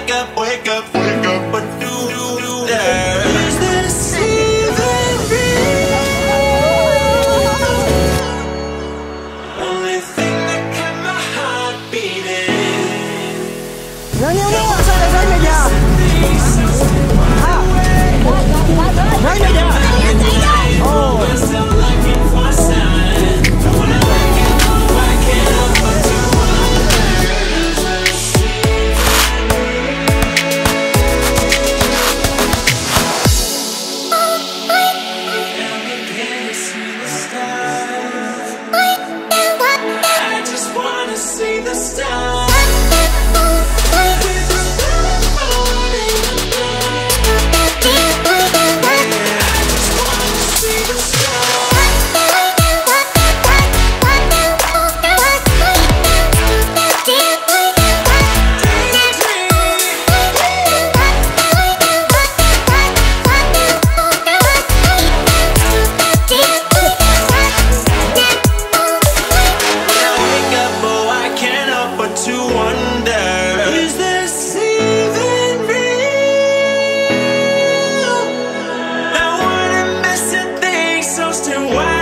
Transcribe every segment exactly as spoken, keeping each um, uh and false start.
wake up, wake up, wake up, but do do do that. Is this even real? Only thing that kept my heart beating. Nhớ nhớ nhớ sao lại thấy bây giờ? Nhớ nhớ nhớ. Oh.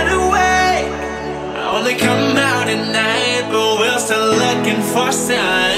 Come out at night, but we're still looking for signs.